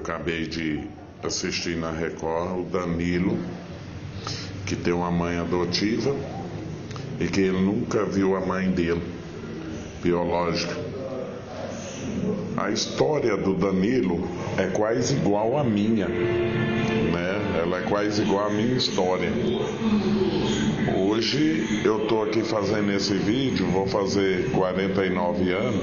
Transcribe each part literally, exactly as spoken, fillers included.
acabei de assistir na Record o Danilo, que tem uma mãe adotiva e que ele nunca viu a mãe dele, biológica. A história do Danilo é quase igual à minha, né? Ela é quase igual à minha história. Hoje eu estou aqui fazendo esse vídeo, vou fazer quarenta e nove anos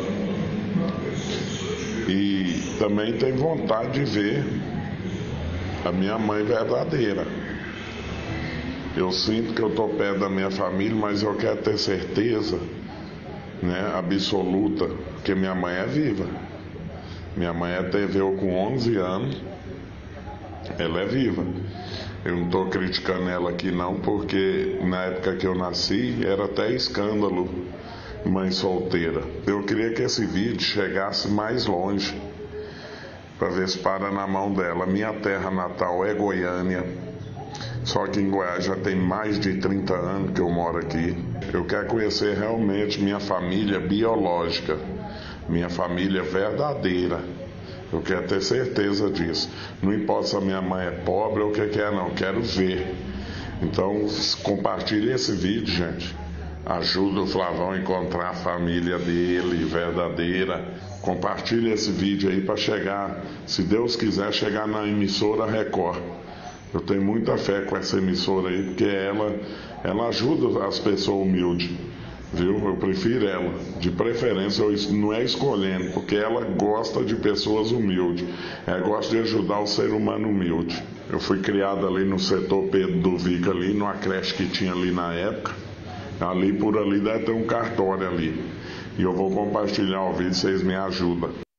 e também tenho vontade de ver a minha mãe verdadeira. Eu sinto que eu estou perto da minha família, mas eu quero ter certeza, né, absoluta, que minha mãe é viva. Minha mãe até veio com onze anos, ela é viva. Eu não estou criticando ela aqui não, porque na época que eu nasci era até escândalo mãe solteira. Eu queria que esse vídeo chegasse mais longe, para ver se para na mão dela. Minha terra natal é Goiânia, só que em Goiás já tem mais de trinta anos que eu moro aqui. Eu quero conhecer realmente minha família biológica, minha família verdadeira. Eu quero ter certeza disso. Não importa se a minha mãe é pobre ou o que que é, não. Eu quero ver. Então, compartilhe esse vídeo, gente. Ajuda o Flavão a encontrar a família dele verdadeira. Compartilhe esse vídeo aí para chegar, se Deus quiser, chegar na emissora Record. Eu tenho muita fé com essa emissora aí, porque ela, ela ajuda as pessoas humildes, viu? Eu prefiro ela, de preferência, eu, não é escolhendo, porque ela gosta de pessoas humildes, ela gosta de ajudar o ser humano humilde. Eu fui criado ali no setor Pedro do Vico, ali, numa creche que tinha ali na época. Ali por ali deve ter um cartório ali. E eu vou compartilhar o vídeo, vocês me ajudam.